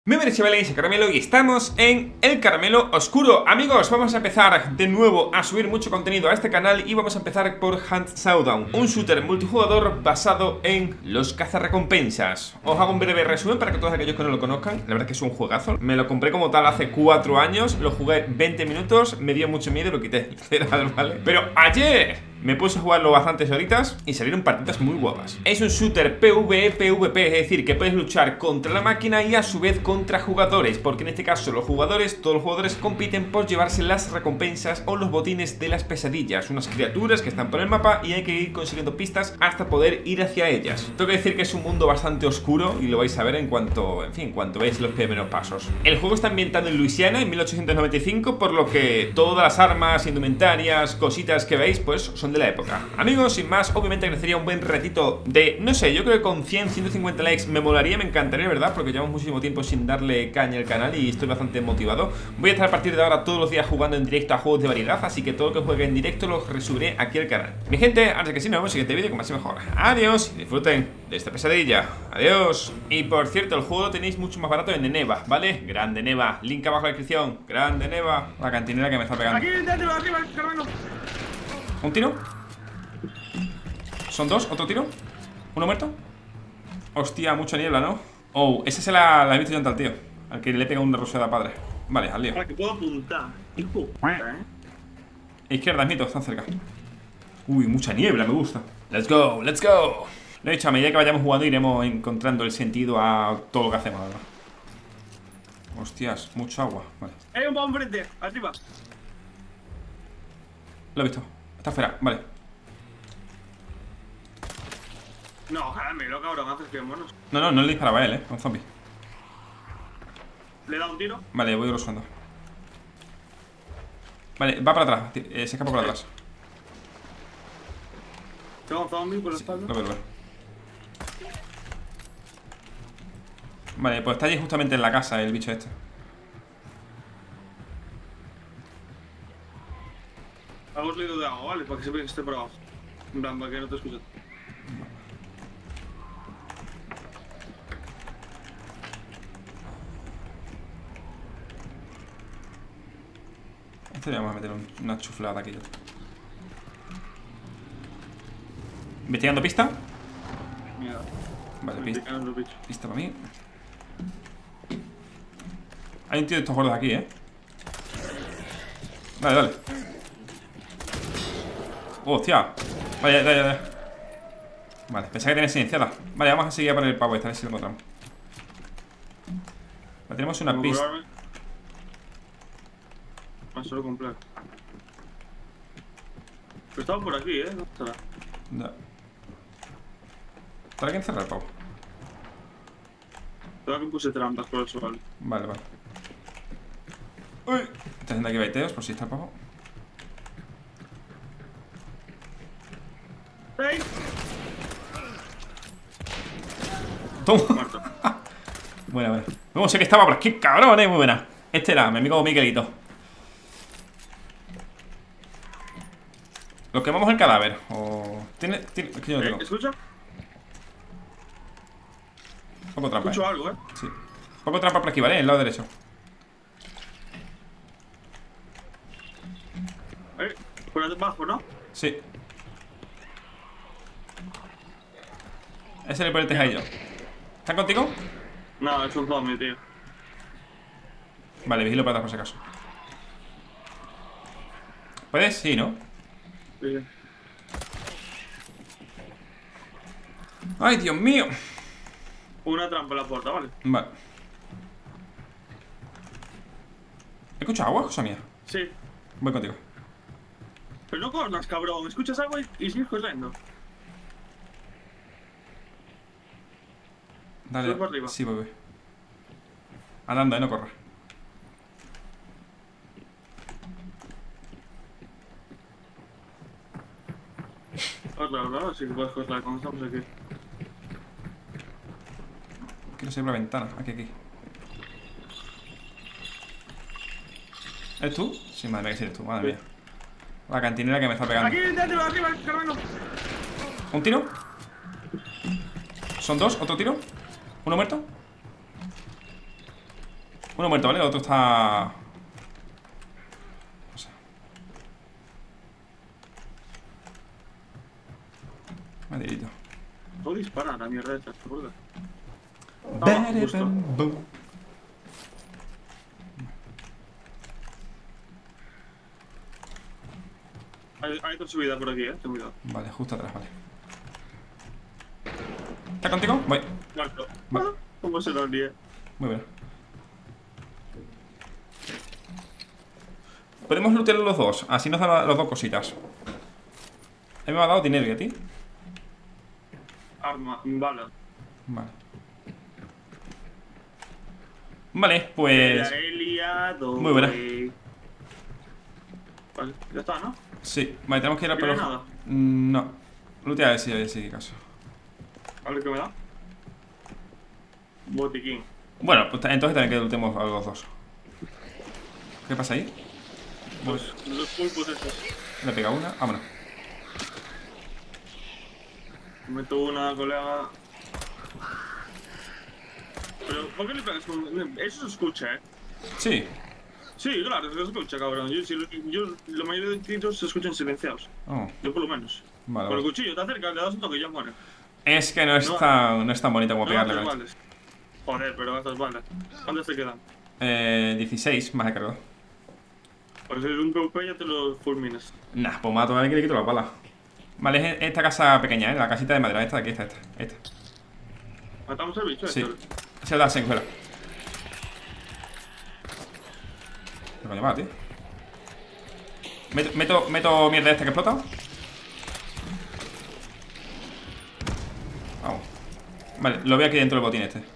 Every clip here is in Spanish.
Muy buenas chavales, soy Caramelo y estamos en el Caramelo Oscuro. Amigos, vamos a empezar de nuevo a subir mucho contenido a este canal y vamos a empezar por Hunt Showdown, un shooter multijugador basado en los cazarrecompensas. Os hago un breve resumen para que todos aquellos que no lo conozcan. La verdad es que es un juegazo. Me lo compré como tal hace 4 años, lo jugué 20 minutos, me dio mucho miedo y lo quité, literal, ¿vale? Pero ayer me puse a jugarlo bastantes horitas y salieron partidas muy guapas. Es un shooter PvE-PvP, es decir, que puedes luchar contra la máquina y a su vez contra jugadores, porque en este caso todos los jugadores compiten por llevarse las recompensas o los botines de las pesadillas, unas criaturas que están por el mapa y hay que ir consiguiendo pistas hasta poder ir hacia ellas. Tengo que decir que es un mundo bastante oscuro y lo vais a ver en cuanto veáis los primeros pasos. El juego está ambientado en Luisiana en 1895, por lo que todas las armas, indumentarias, cositas que veis pues son de la época. Amigos, sin más, obviamente agradecería un buen ratito de, no sé, yo creo que con 100, 150 likes me molaría, me encantaría, ¿verdad? Porque llevamos muchísimo tiempo sin darle caña al canal y estoy bastante motivado. Voy a estar a partir de ahora todos los días jugando en directo a juegos de variedad, así que todo lo que juegue en directo lo resubiré aquí al canal. Mi gente, antes de que sí, nos vemos en el siguiente vídeo con más y mejor. Adiós y disfruten de esta pesadilla. Adiós. Y por cierto, el juego lo tenéis mucho más barato en Neva, ¿vale? Grande Neva, link abajo en la descripción. Grande Neva. La cantinera que me está pegando. Aquí dentro, arriba, Carmelo. ¿Un tiro? ¿Son dos? ¿Otro tiro? ¿Uno muerto? Hostia, mucha niebla, ¿no? Oh, esa se la he visto yo antes al tío, al que le pega una rosada padre. Vale, al lío. Para que puedo apuntar. Hijo, Izquierda, mito, están cerca. Uy, mucha niebla, me gusta. Let's go, let's go. De hecho, a medida que vayamos jugando iremos encontrando el sentido a todo lo que hacemos, ¿verdad? Hostias, mucha agua. Vale. Hay un bomb frente, arriba. Lo he visto. Está fuera, vale. No, Caramelo, cabrón, haces que monos. No le disparaba a él, un zombie. Le da un tiro. Vale, voy grosando. Vale, va para atrás, se escapa por atrás. Tengo un zombie por la Sí, espalda. lo veo. Vale, pues está allí justamente en la casa el bicho este. Hago ruido de agua, ¿vale? Para que se vea que esté por abajo. En plan, para que no te escuches. Este le vamos a meter una chuflada aquí yo. Investigando pista. Mira. Vale, Me pican los bichos. pista para mí. Hay un tío de estos gordos aquí, Dale, dale. Oh, hostia. Vale, dale. Vale, pensaba que tenía silenciada. Vale, vamos a seguir a por el pavo este, a ver si lo encontramos. Vale, tenemos una pista. Solo comprar. Pero estaba por aquí, ¿no? Estará. No. ¿Para qué encerrar el pavo? Creo que puse trampas por eso, ¿vale? Vale. Uy. Estoy haciendo aquí baiteos por si está el pavo. ¡Ey! Toma. Muerto. Buena. No sé que estaba por aquí, cabrón, muy buena. Este era mi amigo Miguelito. Lo quemamos el cadáver. O. ¿Tiene? Es que yo no tengo. ¿Escucha? Poco trampa. Escucho algo, Sí. Poco trampa por aquí, ¿vale? En el lado derecho. Por abajo, ¿no? Sí. Ese le pone el tejadillo. ¿Están contigo? No, es un zombie, tío. Vale, vigilo para atrás por si acaso. ¿Puedes? Sí, ¿no? Sí. ¡Ay, Dios mío! Una trampa en la puerta, ¿vale? Vale. ¿Escuchas agua, cosa mía? Sí. Voy contigo. Pero no corras, cabrón. Escuchas algo y sigues corriendo. Dale. ¿Sube por arriba? Sí, voy. Andando, no corras. Corre, ¿verdad? Sí que puedes correr cuando estamos aquí. Quiero salir por la ventana. Aquí. ¿Eres tú? Sí, madre mía, que sí eres tú, madre mía. La cantinera que me está pegando. Aquí dentro, arriba, Carmelo. ¿Un tiro? ¿Son dos? ¿Otro tiro? ¿Uno muerto? Uno muerto, ¿vale? El otro está... No sé. Madridito. No dispara la mierda esta, ¿por qué? Hay otra subida por aquí, ten cuidado. Vale, justo atrás, vale. ¿Está contigo? Voy. Muerto. Vale. ¿Cómo se lo ríe? Muy bien. Podemos lootear los dos, así nos dan las dos cositas. A mí me ha dado dinero, ¿y a ti? Arma, bala. Vale. Vale, pues... La he liado, muy buena. Vale, ya está, ¿no? Sí, vale, tenemos que ir a por ¿No los... hay nada? No. Lootear sí, caso. A ver qué me da. Botiquín. Bueno, pues entonces también que lootemos a los dos. ¿Qué pasa ahí? Pues los pulpos esos. Le he pegado una, vámonos. Meto una, colega. Pero, ¿por qué le pegas con...? Eso se escucha, Sí. Sí, claro, se escucha, cabrón. La mayoría de tiros se escuchan silenciados. Oh, Yo por lo menos. vale, Con el vale. cuchillo te acercas, le das un toque y ya muere. Es que no es tan bonito como No pegarle gastas con balas. Joder, pero gastas balas. ¿Cuántas te quedan? esto. 16 más he cargado. Pues en un PvP ya te lo fulminas. Nah, pues mato a alguien que le quito las balas. Vale, es esta casa pequeña, la casita de madera, esta de aquí, esta. ¿Matamos al bicho? Sí. Héctor? Se da secuela. ¿Qué coño va, tío? Meto mierda esta que explota. Vamos. Vale, lo veo aquí dentro del botín este.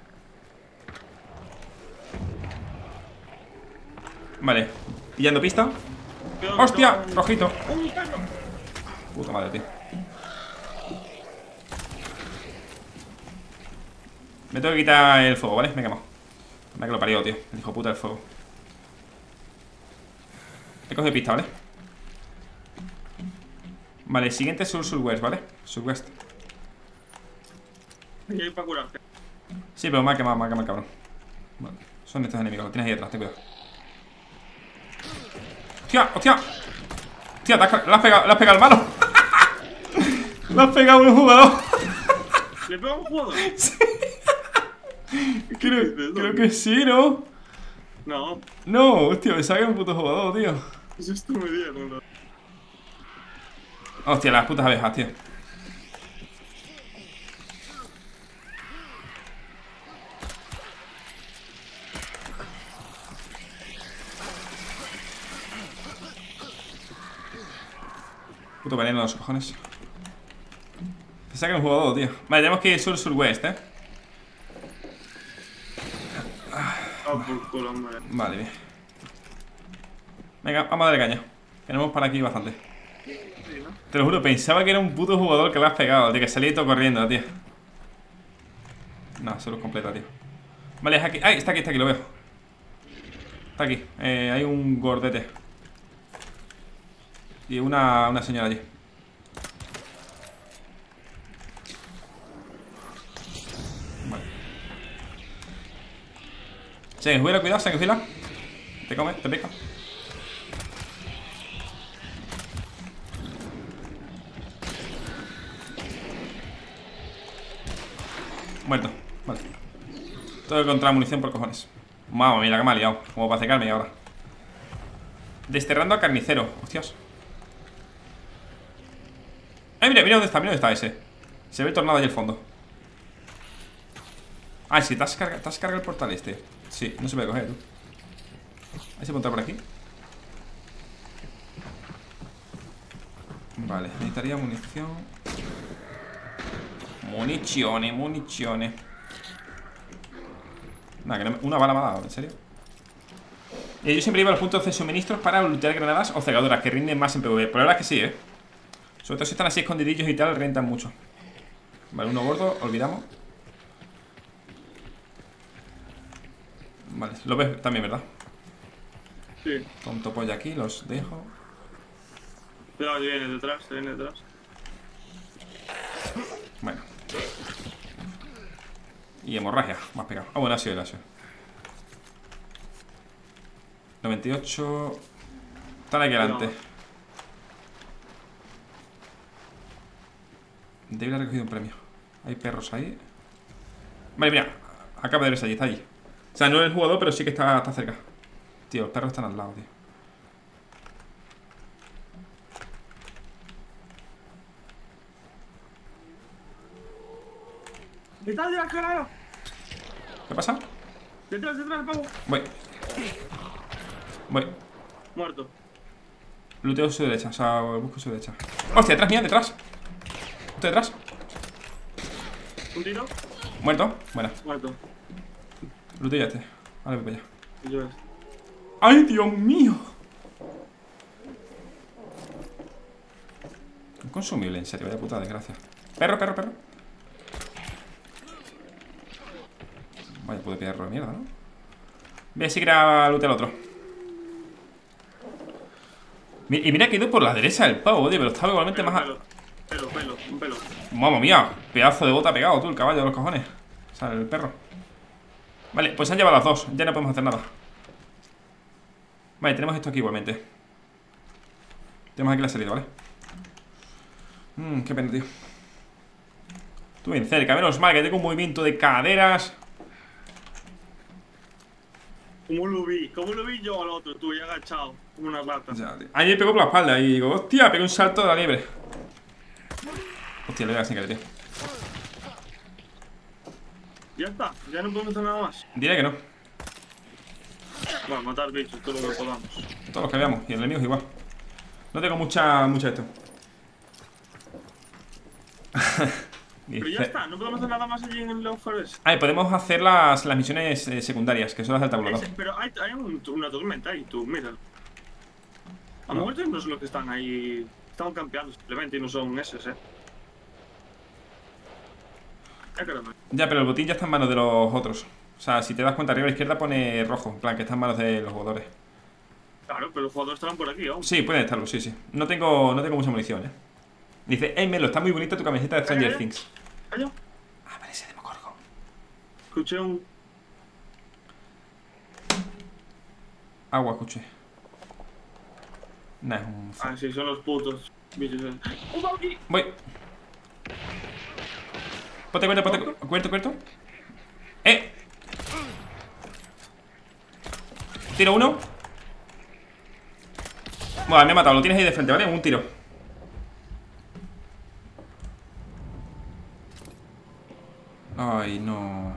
Vale, pillando pista. Cuidado, ¡Hostia! cuidado. Rojito. ¡Un perro! Puta madre, tío. Me tengo que quitar el fuego, ¿vale? Me he quemado. Me ha que lo parió, tío. El hijo puta del fuego. He cogido pista, ¿vale? Vale, siguiente es sur-surwest, ¿vale? Surwest. Y ahí para curarte. Sí, pero me ha quemado el cabrón. Vale. Son estos enemigos, lo tienes ahí detrás, ten cuidado. ¡Hostia! ¡Hostia! ¡Hostia! Le has pegado al malo. Le has pegado a un jugador. ¿Le pego a un jugador? Creo que sí, ¿no? No, No, hostia, me saca un puto jugador, tío. eso es tu medida, ¿no? Hostia, las putas abejas, tío. Puto veneno los cojones. Te saca un jugador, tío. Vale, tenemos que ir sur-surwest, Ah, por culo, hombre. Vale, bien. Venga, vamos a darle caña. Tenemos para aquí bastante. Sí, ¿no? Te lo juro, pensaba que era un puto jugador que le has pegado, tío. Que salía todo corriendo, tío. No, solo es completa, tío. Vale, es aquí. ¡Ay! Está aquí, lo veo. Está aquí. Hay un gordete. Y una señora allí. Vale. Se enjuela, cuidado, se enjuela. Te come, te pica. Muerto, vale. Todo contra munición por cojones. Mamma mía, la que me ha liado. Como para cecarme ahora. Desterrando a carnicero. Hostias. Ay, mira dónde está ese. Se ve el tornado allí al fondo. Ah, sí, te has cargado el portal este. Sí, no se puede coger, tú. Ahí se puede entrar por aquí. Vale, necesitaría munición. Munizione. Nada, que no una bala me ha dado, ¿en serio? Yo siempre iba a los puntos de suministros para lootear granadas o cegadoras, que rinden más en PvP. Pero la verdad es que sí, Sobre todo si están así escondidillos y tal, rentan mucho. Vale, uno gordo, olvidamos. Vale, lo ves también, ¿verdad? Sí. Tonto pollo aquí, los dejo. Cuidado, se viene detrás, Bueno. Y hemorragia, más pegado. Ah, bueno, ha sido. 98. Están aquí adelante. Debe haber recogido un premio. Hay perros ahí. Vale, mira. Acaba de verse allí, está allí. O sea, no es el jugador, pero sí que está cerca. Tío, los perros están al lado, tío. ¡Detrás de la cara! ¿Qué pasa? ¡Detrás, pavo! Voy. Muerto. Luteo su derecha, o sea, busco su derecha. ¡Hostia, detrás mía, detrás! ¿Estoy detrás? ¿Un tiro? ¿Muerto? Buena. Muerto. Luteo ya este. Vale, voy para allá. Y yo ¡Ay, Dios mío! Un consumible, en serio, vaya puta desgracia. Perro. Vaya pude perro de mierda, ¿no? Voy a seguir a lootear al otro. Y mira que he ido por la derecha del pavo, tío, pero estaba igualmente más... Un pelo. Mamma mía, pedazo de bota pegado tú, el caballo de los cojones. O sea, el perro. Vale, pues se han llevado las dos, ya no podemos hacer nada. Vale, tenemos esto aquí igualmente. Tenemos aquí la salida, ¿vale? Qué pena, tío. Tú bien cerca, menos mal que tengo un movimiento de caderas. ¿Cómo lo vi yo al otro? Tú, ya agachado, como una rata. Ya, tío. Ahí me pegó por la espalda y digo, hostia, pegué un salto de la liebre. Hostia, le voy a dar sin querer, tío. Ya está, ya no podemos hacer nada más. Diré que no. Bueno, matar bichos, todo lo que podamos. Todos los que veamos, y el enemigo igual. No tengo mucha esto. Pero ya está, no podemos hacer nada más allí en el Long Forest. Podemos hacer las misiones secundarias, que son las del tabulador. Pero hay una tormenta ahí, tú, mira. A lo mejor no son los que están ahí. Están campeando simplemente y no son esos, Ya, pero el botín ya está en manos de los otros. O sea, si te das cuenta, arriba a la izquierda pone rojo. En plan, que está en manos de los jugadores. Claro, pero los jugadores estarán por aquí aún. Sí, pueden estarlo, sí. No tengo mucha munición, Dice, hey Melo, está muy bonita tu camiseta de Stranger Things. ¿Allá? Vale, ese Demogorgon. Escuché un... Agua, escuché. Nah, es un... Ah, sí, son los putos bichos. ¡Un aquí! Voy. Ponte cuerto. Tiro uno. Bueno, me ha matado, lo tienes ahí de frente, ¿vale? Un tiro. Ay, no.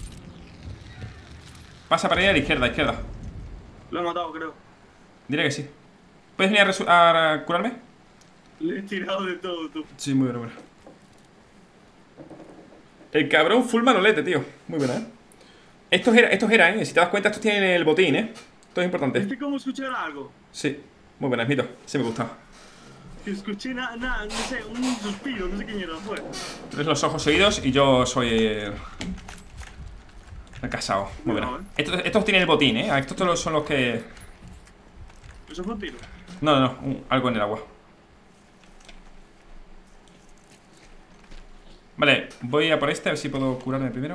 Pasa para allá a la izquierda. Lo he matado, creo. Diré que sí. ¿Puedes venir a curarme? Le he tirado de todo, tú. Sí, muy bueno. El cabrón full manolete, tío. Muy buena, Estos eran, Si te das cuenta, estos tienen el botín, Esto es importante. ¿Viste cómo escuché algo? Sí. Muy buena, Mito. Sí me gusta. Que escuché no sé, un suspiro, no sé qué mierda fue. Tienes los ojos oídos y yo soy el casado. Muy buena. Estos tienen el botín, Estos son los que... ¿Eso fue un tiro? No, algo en el agua. Vale, voy a por este, a ver si puedo curarme primero.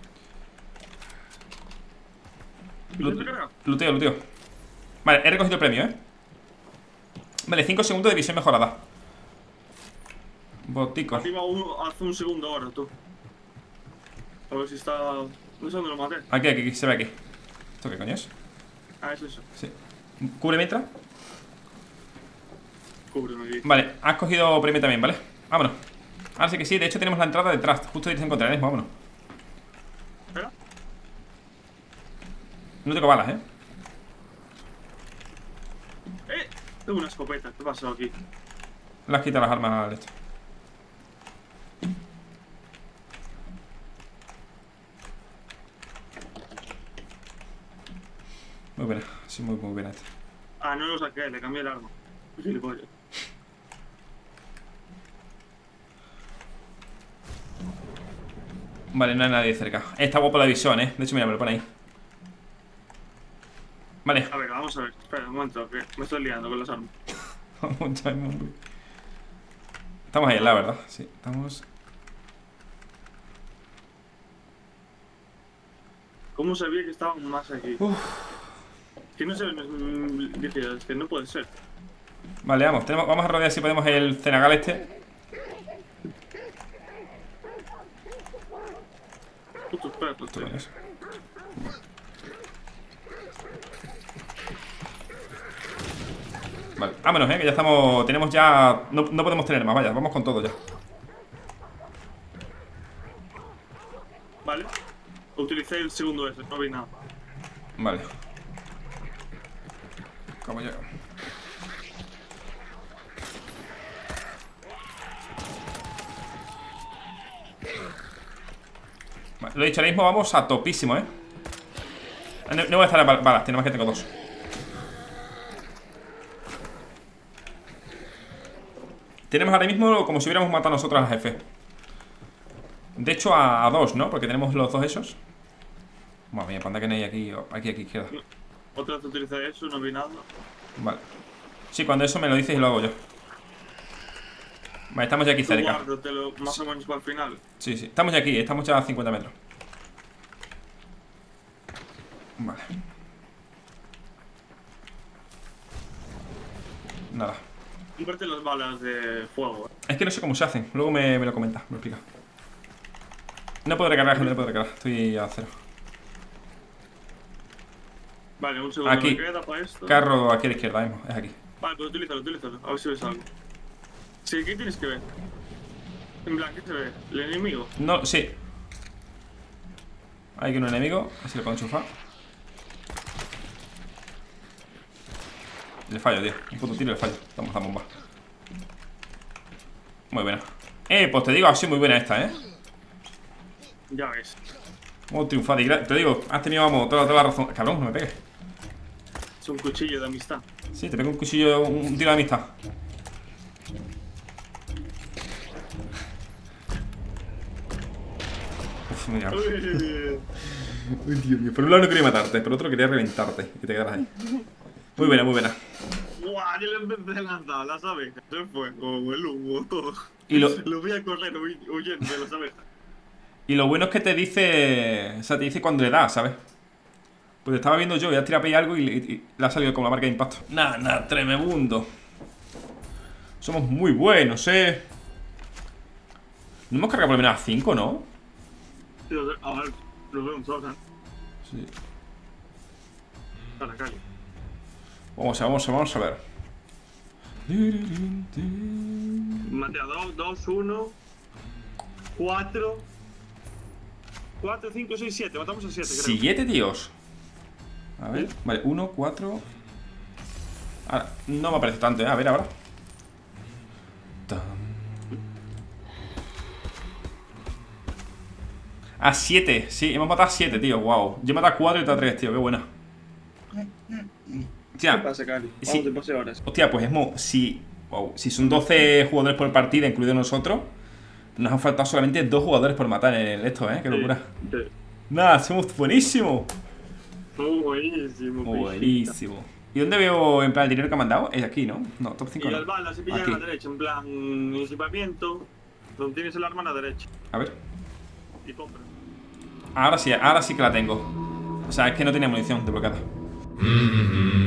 Luteo. Vale, he recogido el premio, Vale, 5 segundos de visión mejorada. Botico. Activa hace un segundo ahora, tú. A ver si está... No sé dónde lo maté. Aquí, se ve aquí. ¿Esto qué coño es? Ah, es eso. Sí. Cubre mientras. Cúbreme aquí. Vale, has cogido premio también, ¿vale? Vámonos. Ahora sí que sí, de hecho tenemos la entrada detrás. Justo ahí se encontrarán, vámonos. Espera. No tengo balas, Tengo una escopeta, ¿qué pasó aquí? Le has quitado las armas al esto. Muy buena, sí, muy buena esta. Ah, no lo saqué, le cambié el arma. Gilipollas. Vale, no hay nadie cerca. Está guapo la visión, De hecho, mira, me lo pone ahí. Vale. A ver, vamos a ver. Espera un momento, que me estoy liando con las armas. Estamos ahí al lado, ¿verdad? Sí, estamos... ¿Cómo sabía que estaban más aquí? Que no se dice, es que no puede ser. Vale, vamos. Vamos a rodear si podemos el cenagal este. Putos perros, tío. Vale, vámonos, que ya estamos. Tenemos ya. No podemos tener más, vaya, vamos con todo ya. Vale. Utilicé el segundo ese, no vi nada. Vale. Como yo. Vale, lo he dicho, ahora mismo vamos a topísimo, No voy a estar balas, tiene más que tengo dos. Tenemos ahora mismo como si hubiéramos matado nosotros al jefe. De hecho a dos, ¿no? Porque tenemos los dos esos. Madre mía, panda que no hay aquí izquierda. Otra vez utilicé eso, no vi nada. Vale. Sí, cuando eso me lo dices y lo hago yo. Vale, estamos ya aquí cerca. Guárdatelo más o menos para el final. Sí, sí, estamos ya aquí, estamos ya a 50 metros. Vale. Nada. Cómprate las balas de fuego. Es que no sé cómo se hacen, luego me lo comenta, me lo explica. No puedo recargar, gente, no puedo recargar, estoy a cero. Vale, un segundo Aquí. me queda para esto. Carro aquí a la izquierda, mismo, es aquí. Vale, pues utilízalo. A ver si ves algo. Sí, ¿qué tienes que ver? En plan, ¿qué se ve? ¿El enemigo? No, sí. Hay que un enemigo, así lo puedo enchufar. Le fallo, tío. Un puto tiro y le fallo. Vamos a bomba. Muy buena. Pues te digo, ha sido muy buena esta, Ya ves. Hemos triunfado. Y te digo, has tenido, vamos, toda la razón. Cabrón, no me pegues. Es un cuchillo de amistad. Sí, te pego un cuchillo, un tiro de amistad. Uf, mira. Uy, Dios mío. Por un lado no quería matarte, por otro quería reventarte. Y te quedaras ahí. Muy buena, muy buena. Buah, yo le empecé a lanzar las abejas. Se fue como el humo, todo. Y lo voy a correr huyendo de las abejas. Y lo bueno es que te dice. O sea, te dice cuando le das, ¿sabes? Pues estaba viendo yo, voy a tirar ahí algo y le ha salido con la marca de impacto. Nada, tremebundo. Somos muy buenos, No hemos cargado por lo menos a 5, ¿no? A ver, lo veo un Sosan. Sí. A la calle. Vamos a ver. Mate a 2, 1, 4, 5, 6, 7. Matamos a 7, creo. 7 tíos. A ver, vale, 1, 4. Ahora, no me parece tanto, A ver ahora. A 7, sí, hemos matado a 7, tío, wow. Yo he matado a 4 y tú a 3, tío, qué buena. Hostia, ¿Qué pasa, Cali? Sí. Te pasé horas. Hostia, pues si son 12 jugadores por partida, incluido nosotros, nos han faltado solamente 2 jugadores por matar en esto, qué locura. Sí. Nada, somos buenísimos. Buenísimo. Buenísimo. ¿Y dónde veo, en plan, el dinero que me han dado? Es aquí, ¿no? No, top 5 Y no. las balas se pillan Aquí. a la derecha, en plan equipamiento, donde tienes el arma a la derecha. A ver. Y compra. Ahora sí que la tengo. O sea, es que no tenía munición desbloqueada.